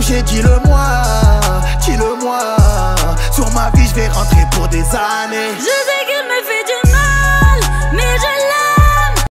touché, dis-le moi. Sur ma vie, je vais rentrer pour des années. Je sais que